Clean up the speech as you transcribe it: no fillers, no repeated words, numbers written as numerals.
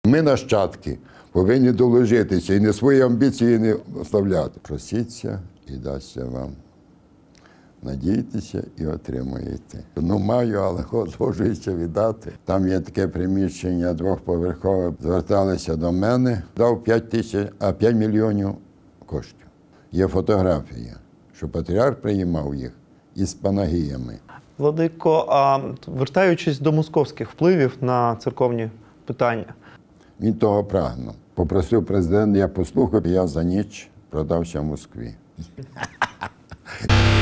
Ми, нащадки, повинні доложитися і не свої амбіції не вставляти. Просіться і дасться вам. Надійтеся і отримуєте. Ну, маю, але згоджуюся віддати. Там є таке приміщення двохповерхове. Зверталися до мене, дав 5 мільйонів коштів. Є фотографія, що патріарх приймав їх із панагіями. Владико, а вертаючись до московських впливів на церковні питання. Він того прагнув. Попросив президент, я послухав, я за ніч продався в Москві.